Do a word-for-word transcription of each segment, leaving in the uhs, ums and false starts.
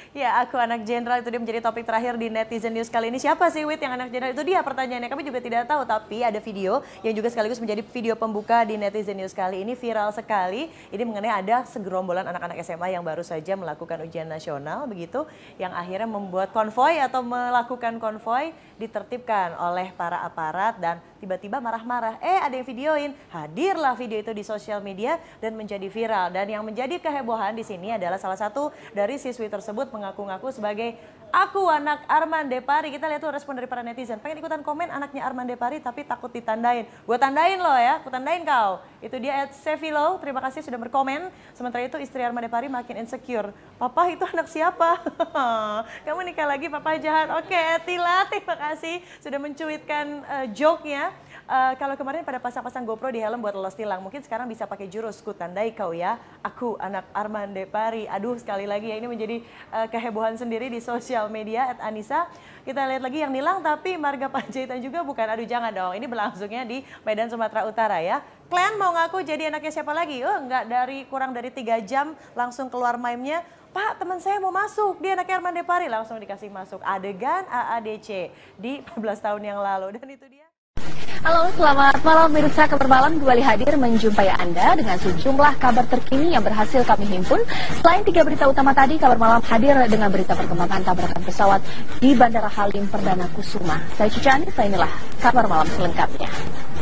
Ya, aku anak jenderal, itu dia menjadi topik terakhir di Netizen News kali ini. Siapa sih Wit yang anak jenderal? Itu dia pertanyaannya, kami juga tidak tahu. Tapi ada video yang juga sekaligus menjadi video pembuka di Netizen News kali ini, viral sekali. Ini mengenai ada segerombolan anak-anak S M A yang baru saja melakukan ujian nasional begitu, yang akhirnya membuat konvoy atau melakukan konvoy ditertibkan oleh para aparat dan tiba-tiba marah-marah. Eh, ada yang videoin. Hadirlah video itu di sosial media dan menjadi viral. Dan yang menjadi kehebohan di sini adalah salah satu dari siswi tersebut mengaku-ngaku sebagai aku anak Arman Depari. Kita lihat tuh respon dari para netizen. Pengen ikutan komen anaknya Arman Depari tapi takut ditandain. Gue tandain loh ya, aku tandain kau. Itu dia at Sevilo, terima kasih sudah berkomen. Sementara itu istri Arman Depari makin insecure. Papa itu anak siapa? Kamu nikah lagi papa jahat. Oke, Tila terima kasih sudah mencuitkan uh, joke-nya. Uh, kalau kemarin pada pasang-pasang GoPro di helm buat lolos tilang, mungkin sekarang bisa pakai jurus ku tandai kau ya, aku anak Arman Depari. Aduh, sekali lagi ya ini menjadi uh, kehebohan sendiri di sosial media at Anissa. Kita lihat lagi yang nilang tapi marga Panjaitan juga bukan. Aduh jangan dong, ini berlangsungnya di Medan Sumatera Utara ya. Kalian mau ngaku jadi anaknya siapa lagi? Oh enggak, dari kurang dari tiga jam langsung keluar meme-nya. Pak, teman saya mau masuk, dia anaknya Arman Depari, langsung dikasih masuk. Adegan A A D C di empat belas tahun yang lalu, dan itu dia. Halo, selamat malam pemirsa. Kabar Malam kembali hadir menjumpai Anda dengan sejumlah kabar terkini yang berhasil kami himpun. Selain tiga berita utama tadi, Kabar Malam hadir dengan berita perkembangan tabrakan pesawat di Bandara Halim Perdana Kusuma. Saya Cica Anissa, inilah Kabar Malam selengkapnya.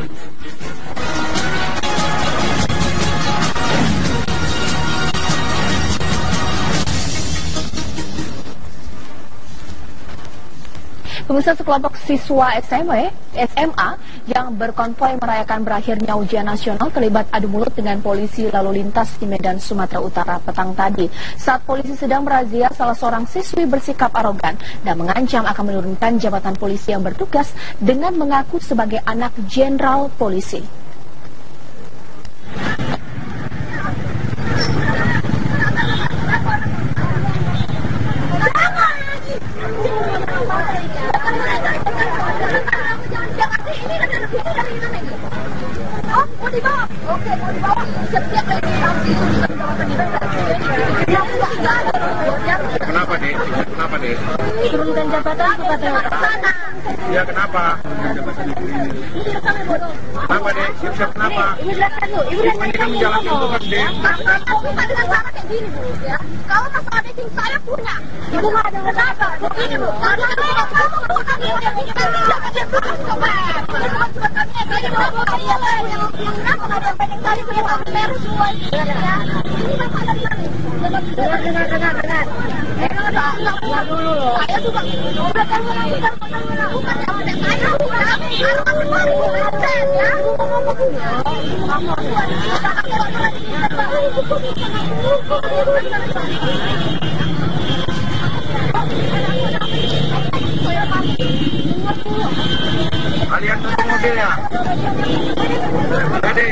Pemirsa, sekelompok siswa S M A, S M A yang berkonvoy merayakan berakhirnya ujian nasional terlibat adu mulut dengan polisi lalu lintas di Medan, Sumatera Utara petang tadi. Saat polisi sedang merazia, salah seorang siswi bersikap arogan dan mengancam akan menurunkan jabatan polisi yang bertugas dengan mengaku sebagai anak jenderal polisi. Oh, mau dibawa? Oke, mau dibawa. Siap-siap lagi. Kenapa, Dek? Kenapa, Dek? Turunkan jabatan kepada sana. Ya, kenapa? Kenapa, Dek? Siap-siap kenapa? Ibu jelaskan dulu. Ibu Ibu ini kan menjalankan tugas, Dek. Aku bukan dengan cara kayak gini, Bu. Ya. Kalau masalah dating saya punya. Ibu nggak ada kenapa. Begini, Bu. Kalau ada kamu kamu kamu yang ini kan jangan dia terus coba. Kalau cuma kami saya mau saya lah yang yang kenapa nggak ada pendek kali punya kami merah semua ya. Ini masalah di mana? Dengar dengar dengar dengar. Eh, enggak enggak dulu loh. Saya juga udah kan bukan bukan bukan yang saya bukan kami. Kalau kami baru bukan ya. Kamu Kalian tutup mobilnya. Jadi.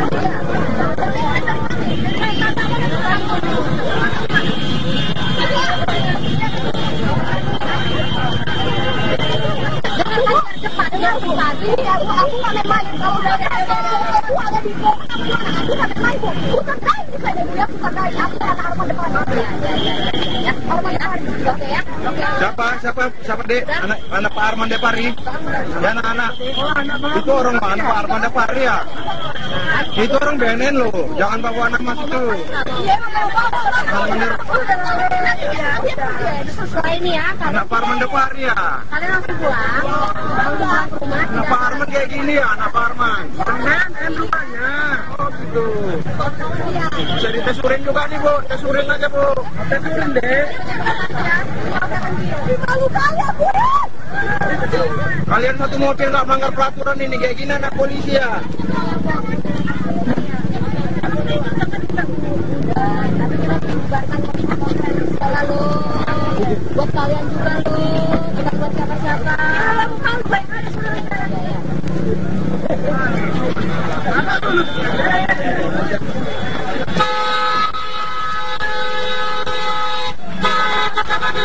cepat ya cepat. Ini aku aku nggak main kalau udah ada aku ada di bawah aku nggak main bu. Bukan kain bisa jadi ya bukan kain. Aku anak Arman depan. Ya ya ya ya. Arman depan. Oke ya. Oke. Siapa siapa siapa Dek? Anak anak Pak Arman Depari. Ya anak-anak. Itu orang mana Pak Arman Depari ya? Itu orang B N N loh. Jangan bawa anak masuk dulu. Iya memang bawa. Sesuai ini ya. Anak Pak Arman Depari ya. Kalian langsung pulang. Pulang ke rumah. Anak Pak Arman kayak gini ya, anak Pak Arman. Arman, em rumahnya. Oh gitu. Bisa ditesurin juga nih Bu, tesurin aja Bu. Tesurin deh. Malu kaya Bu. Kalian satu mobil nggak melanggar peraturan ini kayak gini anak polisi ya. Tapi kita bubarkan lalu buat kalian juga loh, kita buat siapa-siapa. Kalau baik ada saudara ya.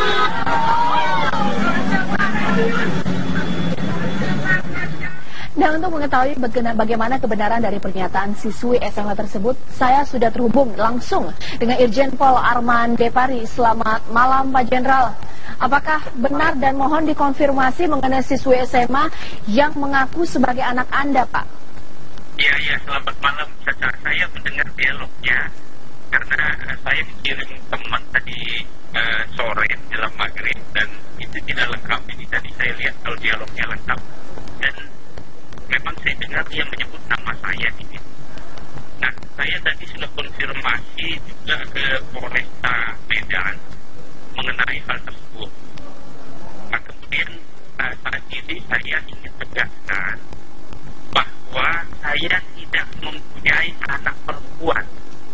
Dan Dan untuk mengetahui bagaimana kebenaran dari pernyataan siswi S M A tersebut, saya sudah terhubung langsung dengan Irjen Pol Arman Depari. Selamat malam Pak Jenderal. Apakah benar dan mohon dikonfirmasi mengenai siswi S M A yang mengaku sebagai anak Anda, Pak? Ya, ya, selamat malam. Caca. Saya mendengar dialognya karena saya dikirim teman tadi uh, sore jelang maghrib dan itu tidak lengkap. Ini tadi saya lihat kalau dialognya lengkap dan memang saya dengar dia menyebut nama saya di situ. Nah, saya tadi sudah konfirmasi juga ke Polresta Medan mengenai hal tersebut. Nah, kemudian uh, saat ini saya ingin tegaskan bahwa saya tidak mempunyai anak perempuan.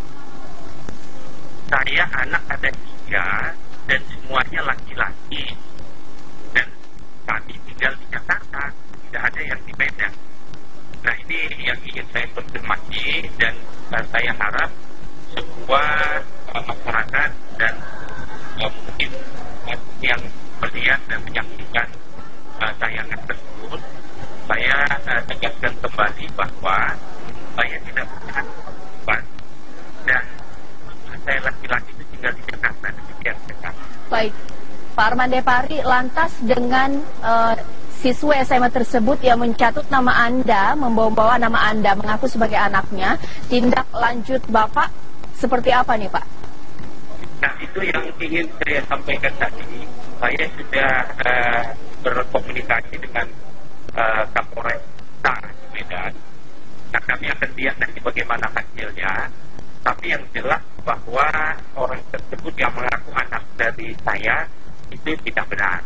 Saya anak ada tiga dan semuanya laki-laki. Dan kami tinggal di Jakarta, tidak ada yang di Medan. Nah, ini yang ingin saya konfirmasi dan uh, saya harap semua uh, masyarakat dan uh, mungkin uh, yang melihat dan menyaksikan uh, tayangan tersebut, saya uh, tegaskan kembali bahwa saya tidak punya anak perempuan dan saya laki-laki itu tinggal di Jakarta. Demikian, Jakarta. Baik, Pak Arman Depari, lantas dengan uh, siswa S M A tersebut yang mencatut nama Anda, membawa-bawa nama Anda, mengaku sebagai anaknya, tindak lanjut Bapak seperti apa nih, Pak? Nah, itu yang ingin saya sampaikan tadi. Saya sudah uh, berkomunikasi dengan uh, Kapolres Medan. Nah, kami akan lihat nanti bagaimana hasilnya. Tapi yang jelas bahwa orang tersebut yang mengaku anak dari saya itu tidak benar.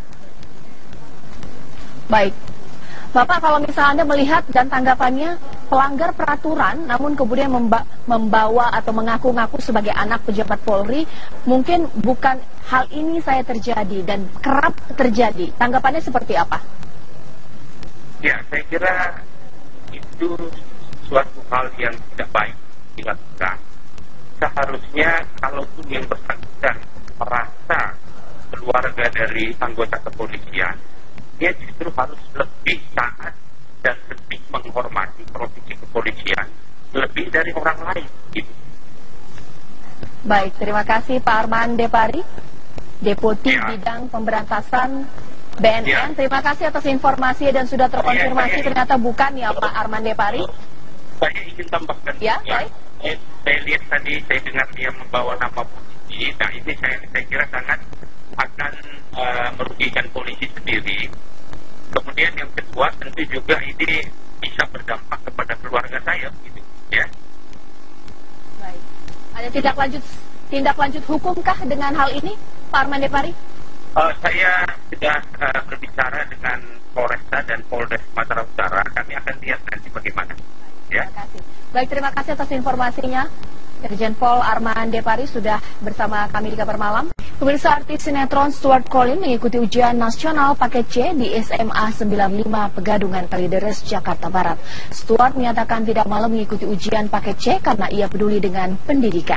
Baik, Bapak, kalau misalnya Anda melihat dan tanggapannya pelanggar peraturan namun kemudian memba membawa atau mengaku-ngaku sebagai anak pejabat Polri, mungkin bukan hal ini saya terjadi dan kerap terjadi. Tanggapannya seperti apa? Ya, saya kira itu suatu hal yang tidak baik dilakukan. Seharusnya kalaupun yang bersangkutan merasa keluarga dari anggota kepolisian, dia justru harus lebih taat dan lebih menghormati profesi kepolisian lebih dari orang lain. Gitu. Baik, terima kasih Pak Arman Depari, Deputi ya. Bidang Pemberantasan B N N. Ya. Terima kasih atas informasi dan sudah terkonfirmasi ya, ternyata bukan ya Pak Arman Depari. Saya ingin tambahkan. Ya, ya. baik. Saya, saya lihat tadi, saya dengar dia membawa nama polisi. Nah, ini saya, saya kira sangat akan uh, merugikan polisi sendiri. Kemudian yang kedua tentu juga ini bisa berdampak kepada keluarga saya, gitu, ya. Baik. Ada tindak lanjut tindak lanjut hukumkah dengan hal ini, Pak Arman Depari? Uh, saya sudah uh, berbicara dengan Polresta dan Polres Sumatera Utara. Kami akan lihat nanti bagaimana. Ya. Terima kasih. Baik, terima kasih atas informasinya. Irjen Pol Arman Depari sudah bersama kami di Kabar Malam. Pemirsa, artis sinetron Stuart Collin mengikuti ujian nasional paket C di S M A sembilan puluh lima Pegadungan Kalideres, Jakarta Barat. Stuart menyatakan tidak malu mengikuti ujian paket C karena ia peduli dengan pendidikan.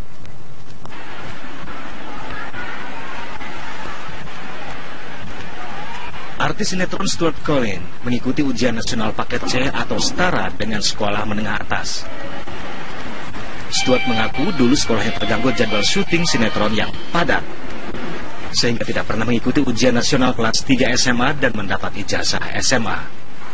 Artis sinetron Stuart Collin mengikuti ujian nasional paket C atau setara dengan sekolah menengah atas. Stuart mengaku dulu sekolahnya terganggu jadwal syuting sinetron yang padat, sehingga tidak pernah mengikuti ujian nasional kelas tiga S M A dan mendapat ijazah S M A.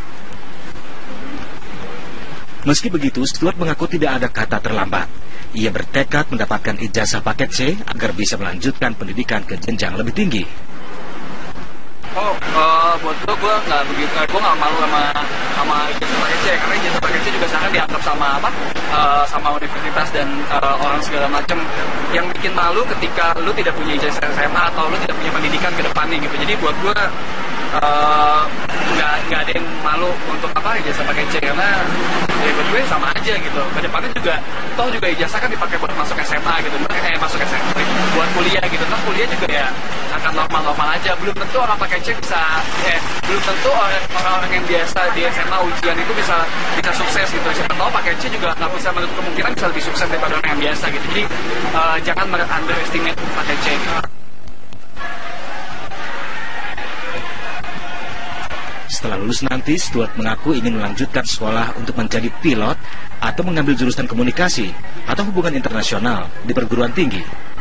Meski begitu, Stuart mengaku tidak ada kata terlambat. Ia bertekad mendapatkan ijazah paket C agar bisa melanjutkan pendidikan ke jenjang lebih tinggi. Oh, uh, buat gue, gue nggak begitu, gue nggak malu sama sama ijazah paket C, karena ijazah paket C juga sangat dianggap sama apa, uh, sama universitas dan uh, orang segala macam. Yang bikin malu ketika lu tidak punya ijazah S M A atau lu tidak punya pendidikan ke depannya gitu. Jadi buat gue nggak uh, nggak ada yang malu untuk apa ijazah paket C, karena ya buat gue sama aja gitu. Ke depannya juga, toh juga ijazah kan dipakai buat masuk S M A gitu, eh masuk S M A buat kuliah gitu. Nah kuliah juga ya akan normal-normal aja. Belum tentu orang pakai C bisa, eh belum tentu orang-orang yang biasa di S M A ujian itu bisa bisa sukses gitu. Siapa tahu pakai C juga nggak bisa menutup kemungkinan bisa lebih sukses daripada orang yang biasa gitu. Jadi uh, jangan underestimate pakai C gitu. Setelah Setelah lulus nanti, Stuart mengaku ingin melanjutkan sekolah untuk menjadi pilot atau mengambil jurusan komunikasi atau hubungan internasional di perguruan tinggi.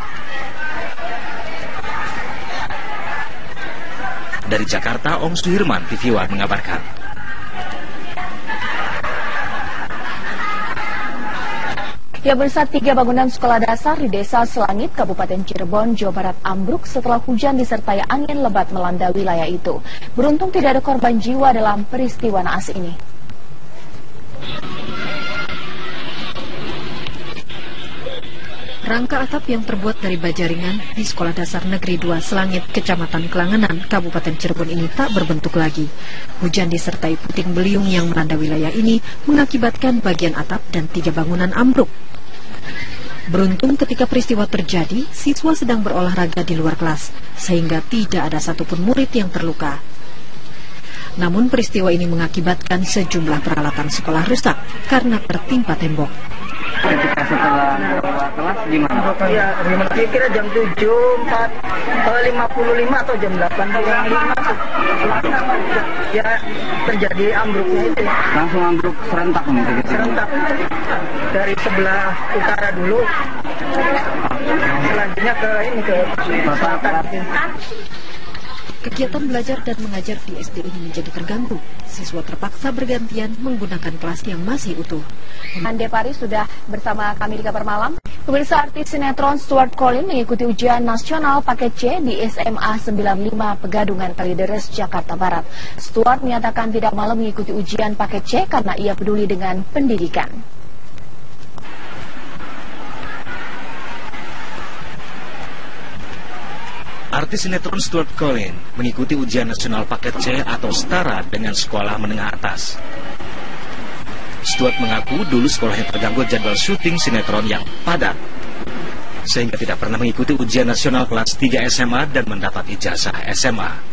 Dari Jakarta, Ong Suhirman, T V One mengabarkan. Ya, bersat tiga bangunan sekolah dasar di Desa Selangit, Kabupaten Cirebon, Jawa Barat ambruk setelah hujan disertai angin lebat melanda wilayah itu. Beruntung tidak ada korban jiwa dalam peristiwa naas ini. Rangka atap yang terbuat dari baja ringan di Sekolah Dasar Negeri dua Selangit, Kecamatan Kelangenan, Kabupaten Cirebon ini tak berbentuk lagi. Hujan disertai puting beliung yang melanda wilayah ini mengakibatkan bagian atap dan tiga bangunan ambruk. Beruntung ketika peristiwa terjadi, siswa sedang berolahraga di luar kelas, sehingga tidak ada satupun murid yang terluka. Namun peristiwa ini mengakibatkan sejumlah peralatan sekolah rusak karena tertimpa tembok. Ketika setelah keluar kelas gimana? Ya, gimana? Kira jam tujuh, empat, lima puluh lima atau jam delapan, jam lima ya terjadi ambruknya itu. Langsung ambruk serentak nih? Gitu. Serentak. Dari sebelah utara dulu, selanjutnya ke ini, ke selatan. Kegiatan belajar dan mengajar di S D ini menjadi terganggu. Siswa terpaksa bergantian menggunakan kelas yang masih utuh. Ande Pari sudah bersama kami di Kabar Malam. Pemirsa, artis sinetron Stuart Collin mengikuti ujian nasional paket C di S M A sembilan puluh lima Pegadungan Kalideres, Jakarta Barat. Stuart menyatakan tidak malu mengikuti ujian paket C karena ia peduli dengan pendidikan. Artis sinetron Stuart Collin mengikuti ujian nasional paket C atau setara dengan sekolah menengah atas. Stuart mengaku dulu sekolahnya terganggu jadwal syuting sinetron yang padat, sehingga tidak pernah mengikuti ujian nasional kelas tiga S M A dan mendapat ijazah S M A.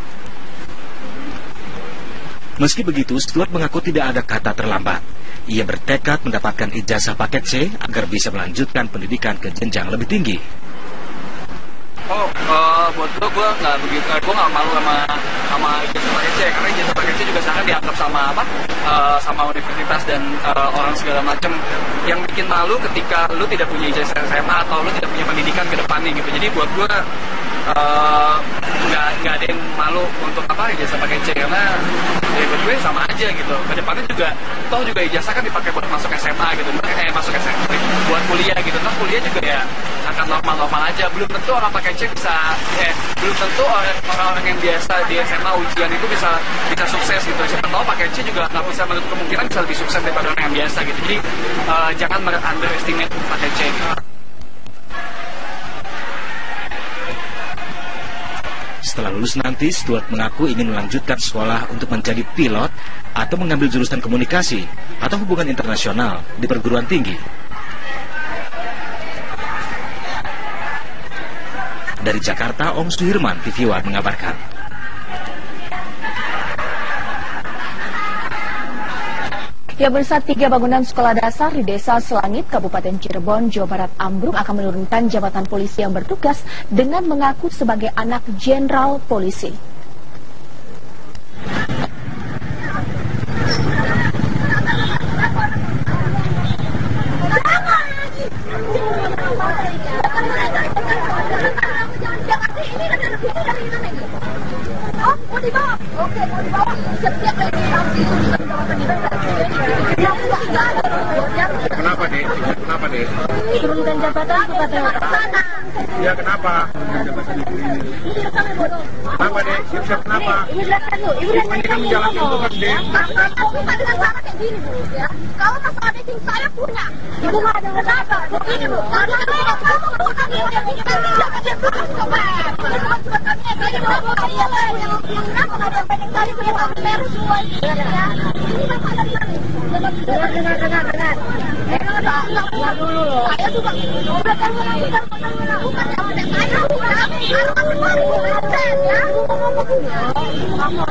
Meski begitu, Stuart mengaku tidak ada kata terlambat. Ia bertekad mendapatkan ijazah paket C agar bisa melanjutkan pendidikan ke jenjang lebih tinggi. Oh, uh, buat gue, gue nggak begitu, gue nggak malu sama sama ijazah paket C, karena ijazah paket C juga sekarang dianggap sama apa, uh, sama universitas dan uh, orang segala macam. Yang bikin malu ketika lu tidak punya ijazah S M A atau lu tidak punya pendidikan ke depannya gitu. Jadi buat gue uh, nggak nggak ada yang malu untuk apa ijazah paket C, karena ya buat gue sama aja gitu. Ke depannya juga, toh juga ijazah kan dipakai buat masuk S M A gitu, eh masuk S M A, buat kuliah gitu. Nah kuliah juga ya akan normal-normal aja. Belum tentu orang pakai C bisa, eh belum tentu orang-orang yang biasa di S M A ujian itu bisa bisa sukses gitu. Siapa tahu pakai C juga nggak bisa menutup kemungkinan bisa lebih sukses daripada orang yang biasa gitu. Jadi uh, jangan underestimate pakai C gitu. Setelah lulus nanti, Stuart mengaku ingin melanjutkan sekolah untuk menjadi pilot atau mengambil jurusan komunikasi atau hubungan internasional di perguruan tinggi. Dari Jakarta, Ong Suhirman, T V One mengabarkan. Ya, bersat tiga bangunan sekolah dasar di Desa Selangit, Kabupaten Cirebon, Jawa Barat ambruk akan menurunkan jabatan polisi yang bertugas dengan mengaku sebagai anak jenderal polisi. Oh, mau dibawa? Oke, mau dibawa. Siap-siap lagi. Kenapa, Dek? Kenapa, Dek? Turunkan jabatan kepada sana. Ya, kenapa? Kenapa, Dek? Siap-siap kenapa? Ibu jelaskan dulu. Ibu Ini kan menjalankan tugas, Dek. Aku bukan dengan cara kayak gini, Bu. Ya. Kalau masalah dating saya punya. Ibu nggak ada kenapa? Begini, Bu. Kalau saya kamu bukan ibu yang ini kan jangan dia pulang ke web. Cuma kami yang tadi mau iya lah. Yang kenapa nggak ada pendek tadi punya kami merah semua. Ya. Ini bapak dari mana? Dengar, dengar, dengar, dengar. Eh, nggak nggak dulu loh. Saya juga udah kan bukan bukan bukan yang ada saya bukan. Aku kan baru ngomong ya. Ngomong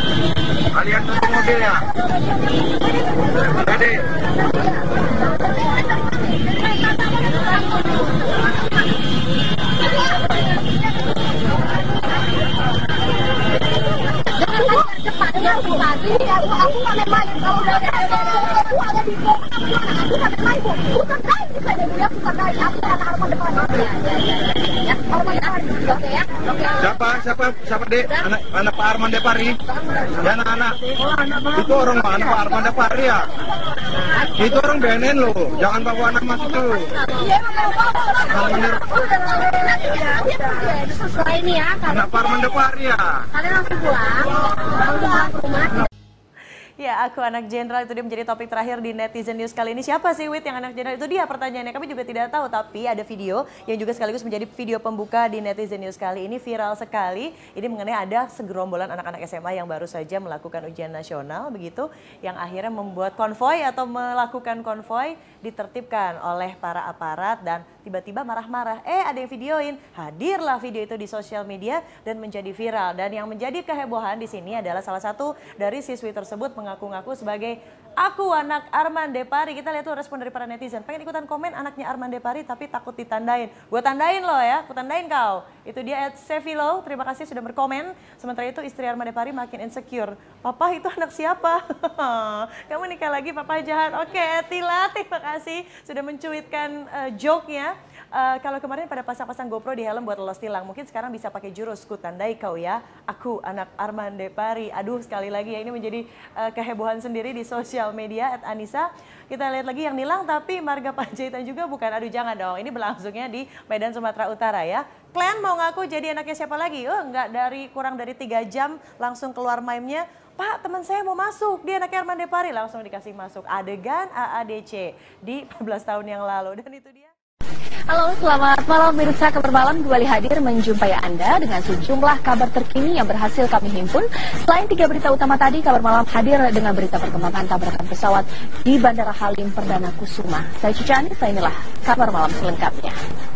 Kalian tunggu mobilnya. Jadi Ini aku aku nggak main-main. Kalau udah ada aku ada di bawah aku nggak bisa main-main bu. Bukan kain bisa deh bu ya, bukan kain. Aku anak Arman depan. Ya ya ya. Arman depan. Oke ya. Oke. Siapa siapa siapa dek? Anak anak Pak Arman Depari. Ya anak-anak. Itu orang mana Pak Arman Depari ya? Itu orang B N N loh. Jangan bawa anak masuk tuh. Iya mau bawa. Sesuai ini ya. Anak Pak Arman Depari ya. Kalian langsung pulang. Langsung pulang ke rumah. Ya, aku anak jenderal, itu dia menjadi topik terakhir di Netizen News kali ini. Siapa sih Wit yang anak jenderal? Itu dia pertanyaannya, kami juga tidak tahu. Tapi ada video yang juga sekaligus menjadi video pembuka di Netizen News kali ini. Viral sekali, ini mengenai ada segerombolan anak-anak S M A yang baru saja melakukan ujian nasional begitu. Yang akhirnya membuat konvoy atau melakukan konvoy ditertibkan oleh para aparat dan tiba-tiba marah-marah. Eh ada yang videoin, hadirlah video itu di sosial media dan menjadi viral. Dan yang menjadi kehebohan di sini adalah salah satu dari siswi tersebut mengaku-ngaku sebagai aku anak Arman Depari. Kita lihat tuh respon dari para netizen. Pengen ikutan komen anaknya Arman Depari tapi takut ditandain. Gue tandain loh ya, gue tandain kau. Itu dia at Sevilo, terima kasih sudah berkomen. Sementara itu istri Arman Depari makin insecure. Papa itu anak siapa? Kamu nikah lagi papa jahat. Oke Tila, terima kasih sudah mencuitkan uh, joke-nya. Uh, kalau kemarin pada pasang-pasang GoPro di helm buat lolos tilang, mungkin sekarang bisa pakai jurus ku tandai kau ya, aku anak Arman Depari. Aduh sekali lagi ya ini menjadi uh, kehebohan sendiri di sosial media at Anissa. Kita lihat lagi yang nilang tapi marga Panjaitan juga bukan. Aduh jangan dong, ini berlangsungnya di Medan Sumatera Utara ya. Kalian mau ngaku jadi anaknya siapa lagi? Oh enggak, dari kurang dari tiga jam langsung keluar meme-nya. Pak teman saya mau masuk, dia anaknya Arman Depari, langsung dikasih masuk. Adegan A A D C di empat belas tahun yang lalu dan itu dia. Halo, selamat malam pemirsa. Kabar Malam kembali hadir menjumpai Anda dengan sejumlah kabar terkini yang berhasil kami himpun. Selain tiga berita utama tadi, Kabar Malam hadir dengan berita perkembangan tabrakan pesawat di Bandara Halim Perdana Kusuma. Saya Cica Anissa, inilah Kabar Malam selengkapnya.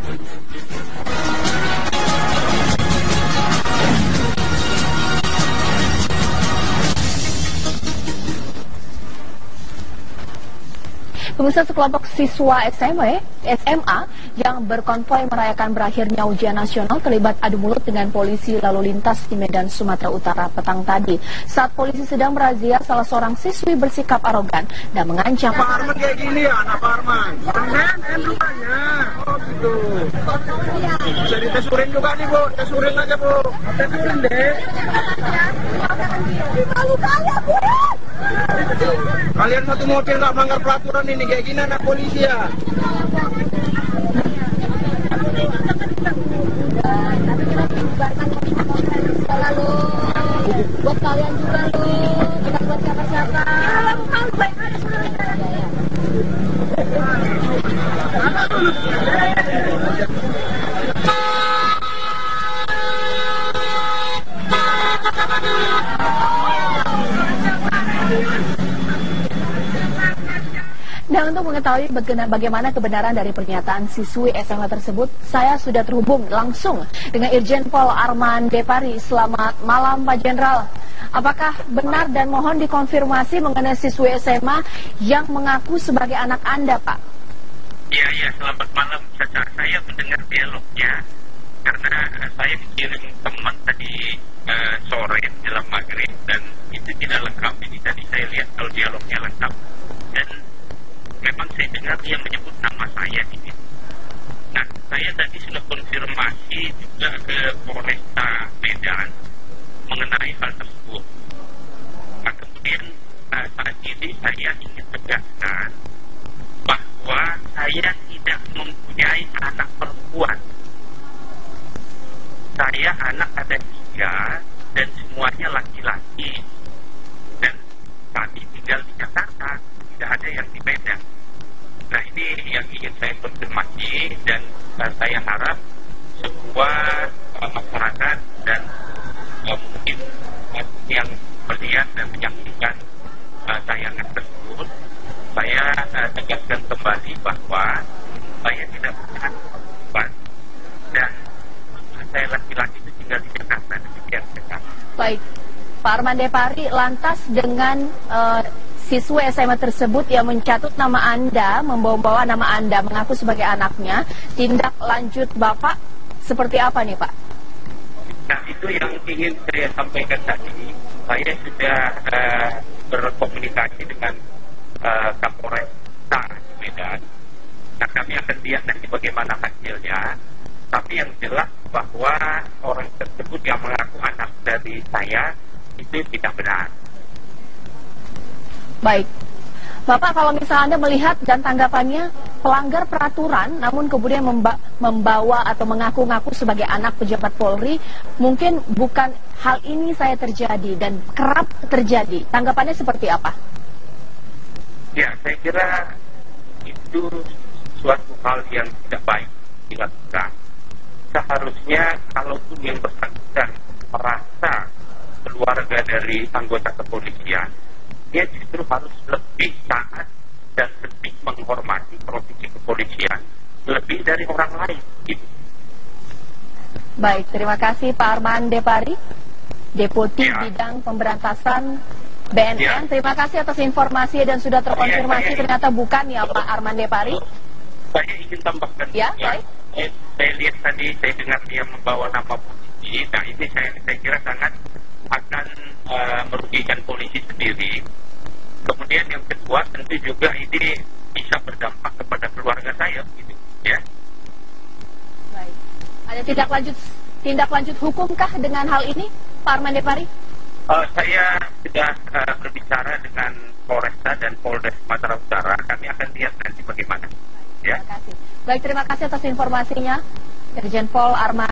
Pemirsa, sekelompok siswa S M A, S M A yang berkonvoy merayakan berakhirnya ujian nasional terlibat adu mulut dengan polisi lalu lintas di Medan Sumatera Utara petang tadi. Saat polisi sedang merazia, salah seorang siswi bersikap arogan dan mengancam. Pak Arman kayak gini ya, anak Pak Arman. Jangan, em rupanya. Oh gitu. Bisa ditesurin juga nih Bu, tesurin aja Bu. Tesurin deh. Kalian satu mobil nggak melanggar peraturan ini, kayak gini anak polisi ya. Buat kalian juga loh, bukan buat siapa-siapa. Kalau baik ada Dan untuk mengetahui bagaimana kebenaran dari pernyataan siswi S M A tersebut, saya sudah terhubung langsung dengan Irjen Pol Arman Depari. Selamat malam Pak Jenderal. Apakah benar dan mohon dikonfirmasi mengenai siswi S M A yang mengaku sebagai anak Anda, Pak? Iya, iya, selamat malam. Caca. Saya mendengar dialognya karena uh, saya dikirim teman tadi uh, sore dalam maghrib dan itu tidak lengkap. Ini tadi saya lihat kalau dialognya lengkap dan memang saya dengar dia menyebut nama saya ini. Nah, saya tadi sudah konfirmasi juga ke Polresta Medan mengenai hal tersebut. Nah, kemudian uh, saat ini saya ingin tegaskan bahwa saya tidak mempunyai anak perempuan. Saya anak ada tiga dan semuanya laki-laki. Dan kami tinggal di Jakarta, tidak ada yang di Medan. Nah ini yang ingin saya konfirmasi dan uh, saya harap semua uh, masyarakat dan uh, mungkin uh, yang melihat dan menyaksikan uh, tayangan tersebut, saya uh, tegaskan kembali bahwa saya tidak punya anak perempuan dan uh, saya laki-laki itu tinggal di Jakarta, demikian Jakarta. Baik, Pak Arman Depari, lantas dengan uh, siswa S M A tersebut yang mencatut nama Anda, membawa-bawa nama Anda, mengaku sebagai anaknya, tindak lanjut Bapak seperti apa nih Pak? Nah itu yang ingin saya sampaikan tadi, saya sudah uh, berkomunikasi dengan uh, Kapolres Medan. Nah, kami akan lihat nanti bagaimana hasilnya. Tapi yang jelas bahwa orang tersebut yang mengaku anak dari saya itu tidak benar. Baik. Bapak, kalau misalnya Anda melihat dan tanggapannya pelanggar peraturan namun kemudian memba membawa atau mengaku-ngaku sebagai anak pejabat Polri, mungkin bukan hal ini saya terjadi dan kerap terjadi. Tanggapannya seperti apa? Ya, saya kira itu suatu hal yang tidak baik dilakukan. Seharusnya kalaupun yang bersangkutan merasa keluarga dari anggota kepolisian, dia justru harus lebih taat dan lebih menghormati profesi kepolisian lebih dari orang lain. Gitu. Baik, terima kasih Pak Arman Depari, Deputi ya. Bidang Pemberantasan B N N. Ya. Terima kasih atas informasi dan sudah terkonfirmasi ya, ternyata bukan ya Pak Arman Depari. Saya ingin tambahkan. Ya, ya. baik. Saya, saya lihat tadi, saya dengar dia membawa nama polisi. Nah, ini saya, saya kira sangat akan uh, merugikan polisi sendiri. Kemudian yang kedua tentu juga ini bisa berdampak kepada keluarga saya, gitu, ya. Baik. Ada tindak lanjut tindak lanjut hukumkah dengan hal ini, Pak Arman Depari? Uh, saya sudah uh, berbicara dengan Polresta dan Polres Sumatera Utara. Kami akan lihat nanti bagaimana. Baik, terima kasih. Baik, terima kasih atas informasinya, Irjen Pol Arman